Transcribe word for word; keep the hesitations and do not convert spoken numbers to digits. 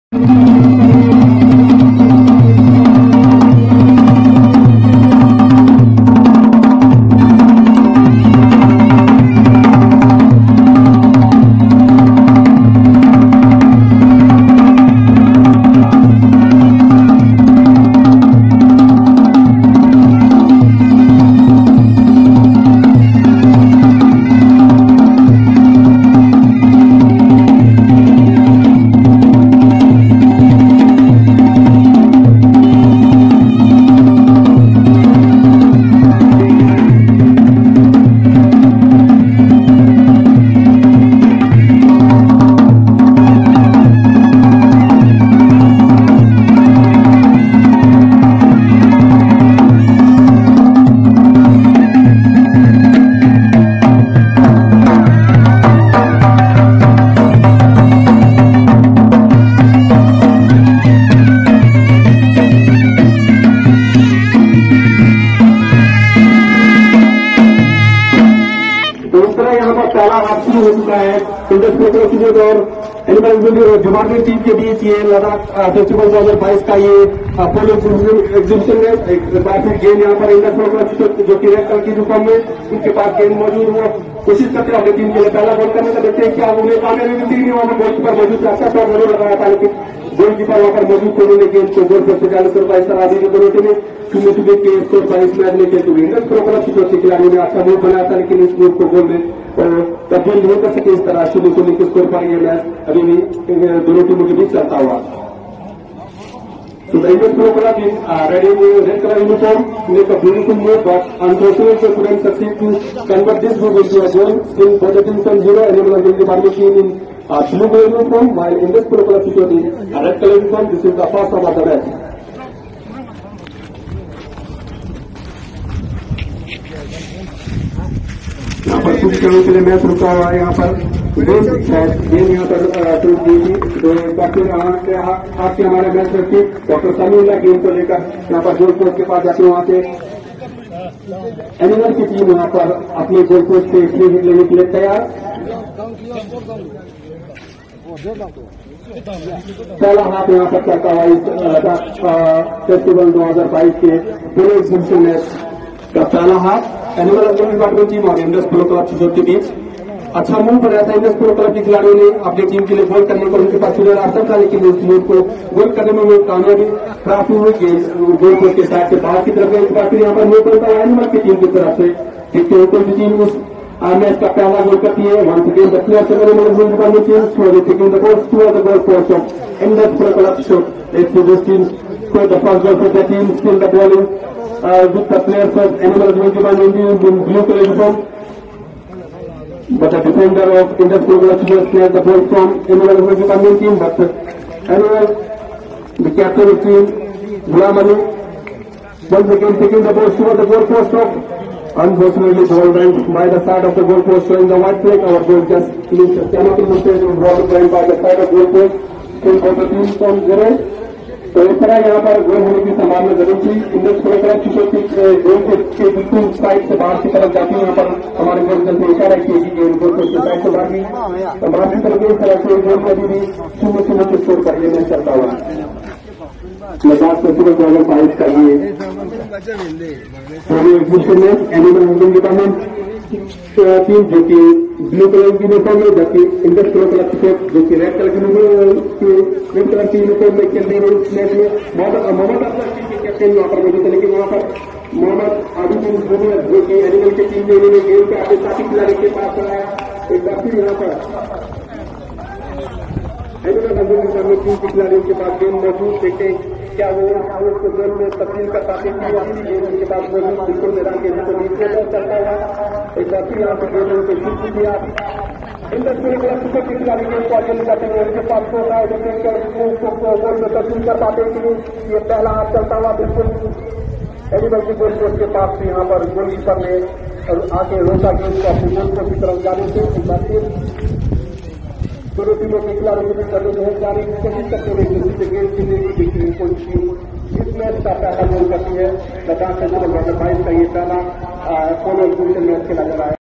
पहला हाथ शुरू हो चुका है इंडस्ट्रियल और एनिमल जुमार्डी टीम के बीच ये लद्दाख फेस्टिवल दो हजार बाईस का ये पोलो एग्जीबिशन है। एक बार फिर गेंद यहाँ पर इंडस्ट्रियल जो कि रेड कलर की यूनिफॉर्म में उनके पास गेंद मौजूद हो कोशिश करते हैं अपनी टीम के लिए पहला बॉल करने का। देखते हैं क्या उन्हें कामयाबी मिलती नहीं। वहां पर गोलकीपर मौजूद था, अच्छा शॉट जरूर लगाया था लेकिन गोलकीपर वहां पर मौजूद थे, उन्होंने गेंद को गोल पर चालीस कर पाया। इस तरह आधी दोनों टीमें शून्य शून्य के स्कोर पर इस मैच में खेलते हुए इंडस्ट्रियल क्लब की तरफ से खिलाड़ियों ने अच्छा मूव बनाया था लेकिन इस मूव को गोल में तब्दील नहीं कर सके। इस तरह शून्य शून्य के स्कोर पर यह मैच अभी भी दोनों टीमों के बीच चलता हुआ। So the Indian club is uh, ready in red color uniform, make a beautiful move, but unfortunately they couldn't succeed to convert this move into a goal. Still both the teams on zero, and Animal Agility Army team in uh, blue color uniform, while Indian club is in a red color uniform. This is the first half of the match. यहाँ पर कुछ क्षणों के लिए match रुका हुआ है। यहाँ पर गेंद यहाँ पर टूट गई थी तो डॉक्टर आपके हमारे मैच में थी डॉक्टर समीउल्लाह गेंद को लेकर यहाँ पर गोल पोस्ट के पास जाते वहां से एनिमल की टीम यहाँ पर अपने गोल पोस्ट से इसलिए हिट लेने के लिए तैयार। पहला हाथ यहाँ पर चलता हुआ इस लद्दाख फेस्टिवल दो हजार बाईस के पोलो एग्जीबिशन मैच का पहला हाथ एनिमल डिपार्टमेंट टीम और इंडस पोलो क्लब चित्तौड़ के बीच अच्छा मूव बनाया था। इंडस पोलो क्लब के खिलाड़ियों ने अपनी टीम के लिए गोल करने पर उनके पास सुधर आसन था लेकिन उस मूव को गोल करने में वो कामयाबी प्राप्त हुई। गोल पोस्ट के साइड से बाहर की तरफ एक बार फिर यहाँ पर मूव बनता है एनिमल की टीम की तरफ से। देखते हैं कौन सी टीम उस मैच का पहला गोल करती है। Once again the player seven department team slowly taking the ball to the goal post of Indus Polo Club show. Let's see this team score the first goal for the team. Still the ball Uh, with the players of Animal Agility Army in blue color uniform, but the defender of Indus Club cleared the ball from Animal Agility Army team. But Animal, the captain of the team, Ghulam Ali, once again taking the ball toward the goal post of. Unfortunately, ball went by the side of the goal post, showing the white flag. Our goal just missed. Cannot be mistaken. Ball went by the side of goal post. Still for the team from zero. तो इस तरह यहाँ पर गोल होने की संभावना जरूर थी। इंडस पोलो क्लब चित्तौड़ की गोल के बिल्कुल साइड से बाहर की तरफ जाती है। यहाँ पर हमारे गोल से इशारा किया कि गेंद गोल पोस्ट के साइड से बाहर गई तो बाहर की तरफ इस तरह से गोल में अभी भी शून्य शून्य के स्कोर पर ये मैच चलता हुआ लद्दाख फेस्टिवल दो हजार बाईस का ये एग्जीबिशन में एनिमल हस्बेंड्री डिपार्टमेंट टीम जो कि ब्लू कलर की यूनिफॉर्म में जबकि इंडस पोलो क्लब चित्तौड़ जो कि रेड कलर की रेड कलर की यूनिफॉर्म में खेल रही है। इस मैच में मोहम्मद अफजल टीम के कैप्टन वहां पर मौजूद है लेकिन वहां पर मोहम्मद आदिबिन जुबैर जो कि एनिमल की टीम में उन्होंने गेंद के आगे साथी खिलाड़ी के पास कराया। एक बार फिर यहाँ पर एनिमल हस्बेंड्री टीम के खिलाड़ियों के पास गेंद मौजूद। देखते हैं क्या वो उसको गोल में तब्दील कर पाते हैं गेंद उनके पास मौजूद बिल्कुल मैदान के बीचों बीच में चलता हुआ। एक बार फिर यहाँ पर गेंद उनको शूट किया। इंडस पोलो क्लब चित्तौड़ के खिलाड़ी गेंद को आगे ले जाते हैं उनके पास हो रहा है जो गोल में तब्दील कर पाते हैं कि ये पहला हाथ चलता हुआ बिल्कुल एनिमल की गोल पोस्ट के पास यहाँ पर गोलकीपर ने आके रोका गेंद को अपनी गोल पोस्ट की तरफ जाने से। एक बार फिर दोनों टीमों के खिलाड़ियों के बीच है जाने की कोशिश करते हुए दूसरी से गेंद खेलने की कोई टीम इस मैच का पहला गोल करती है। लद्दाख फेस्टिवल दो हजार बाईस का ये पहला पोलो एग्जीबिशन मैच खेला जा रहा है।